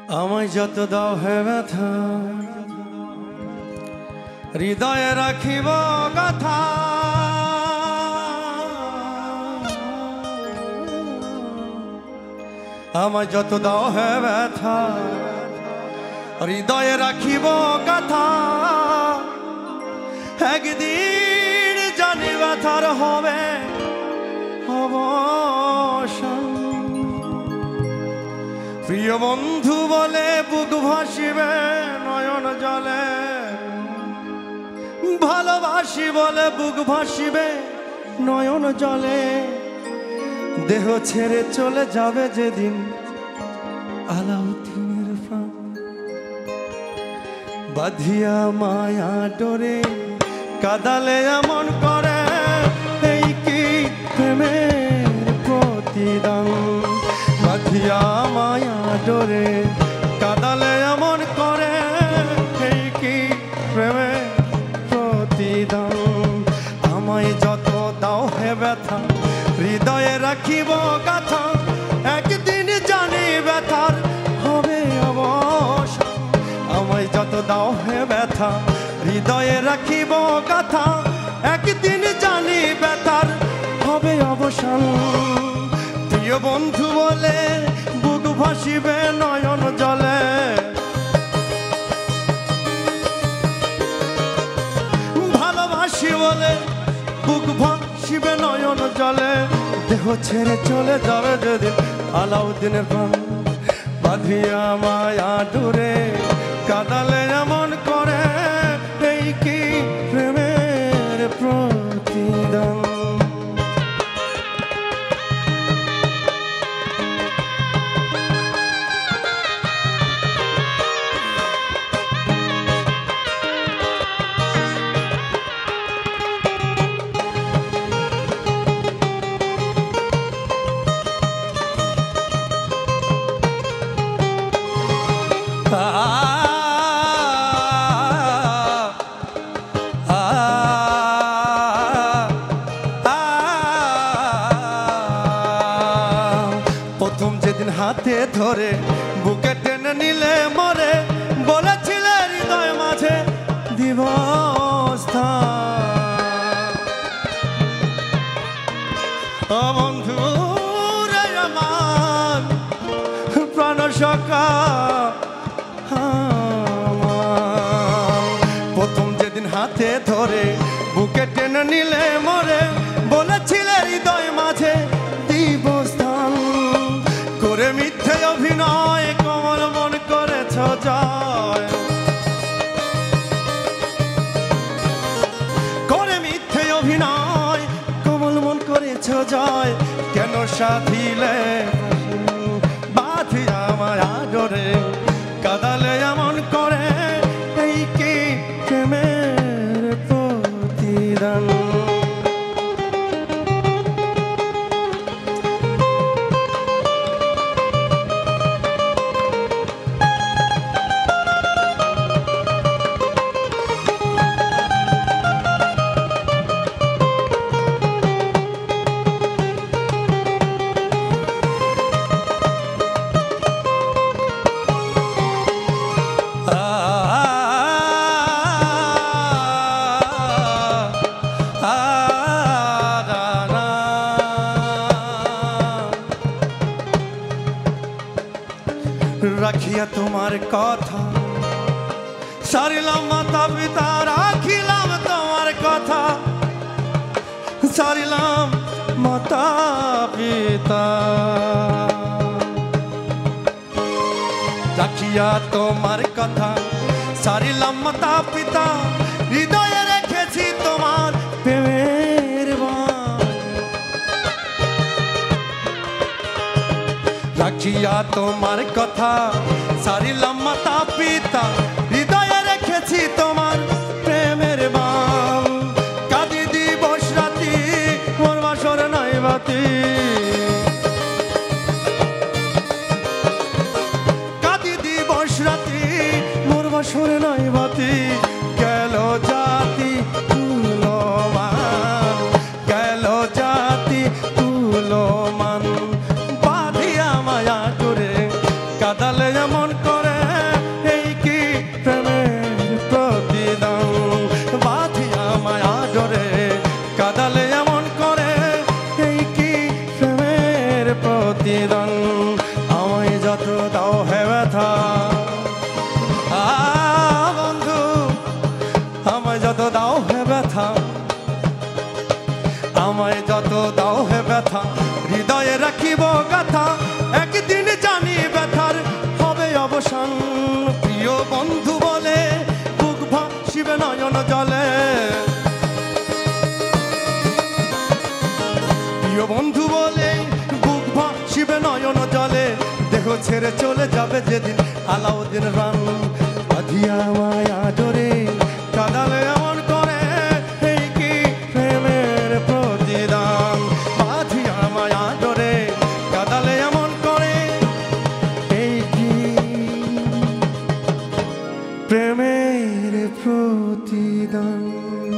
আমায় যত দাও হে ব্যথা হৃদয়ে রাখিব কথা আমায় যত দাও হে ব্যথা হৃদয়ে রাখিব কথা একদিন জানি ব্যথার হবে অবসান প্রিয় বন্ধু বলে বুক ভাসিবে নয়ন জলে ভালোবাসি বলে বুক ভাসিবে নয়ন জলে দেহ ছেড়ে চলে যাবে যেদিন আলাউদ্দিনের প্রাণ বাঁধিয়া মায়া ডোরে কাদালে এমন করে এই কি প্রেমের প্রতিদান বাঁধিয়া মায়া ডোরে কাদালে এমন করে এই কি প্রেমের প্রতিদান আমায় যত দাও হে ব্যথা হৃদয়ে রাখিব কথা একদিন জানি ব্যথার হবে অবসান আমায় যত দাও হে ব্যথা হৃদয়ে রাখিব কথা একদিন জানি ব্যথার হবে অবসান প্রিয় বন্ধু বলে বুক ভাসিবে নয়ন জলে ভালোবাসি বলে বুক ভাসিবে নয়ন জলে দেহ ছেড়ে চলে যাবে যেদিন আলাউদ্দিনের প্রাণ বাঁধিয়া মায়া ডোরে কাদালে এমন করে এই কি প্রেমের প্রতিদান প্রথম যেদিন হাতে ধরে বুকে টেনে নিলে মরে বলেছিলে হৃদয় মাঝে দিবস্থা ও বন্ধু রে আমার প্রাণ সখা প্রথম যেদিন হাতে ধরে বুকে টেনে নিলে মরে বলেছিলে হৃদয় মাঝে দিবস্থান করে মিথ্যে অভিনয় কমল মন করেছ জয় করে মিথ্যে অভিনয় কমল মন করেছ জয় কেন সাধিলে বাঁধিয়া মায়া ডোরে কাদালে এমন করে এই কি প্রেমের প্রতিদান রাখিয়া তোমার কথা সারিলাম মাতা পিতা রাখিলাম তোমার কথা সারিলাম মাতা পিতা রাখিয়া তোমার কথা সারিলাম মাতা পিতা হৃদয়ে রেখেছি তোমার প্রেমের বাণ রাখিয়া তোমার কথা সারিলাম মাতা পিতা হৃদয়ে রেখেছি তোমার প্রেমের বাণ কাঁদি দিবস রাতি মোর বাসর নাই বাতি কাঁদি দিবস রাতি মোর বাসর নাই বাতি গেল জাতি তুলো মান গেল জাতি তুলো মান বাঁধিয়া মায়া করে কাদালে এমন করে যত দাও হে ব্যথা, বন্ধু আমায় যত দাও হে ব্যথা, আমায় যত দাও হে ব্যথা, হৃদয়ে রাখিব গাথা, একদিন জানি ব্যথার হবে অবসান। প্রিয় বন্ধু বলে বুক ভাসিবে নয়ন জলে, প্রিয় বন্ধু বলে বুক ভাসিবে নয়ন জলে, দেহ ছেড়ে চলে যাবে যেদিন আলাউদ্দিন রান। বাঁধিয়া মায়া ডোরে কাঁদালে এমন করে, এই কি প্রেমের প্রতিদান। বাঁধিয়া মায়া ডোরে কাঁদালে এমন করে, এই কি প্রেমের প্রতিদান।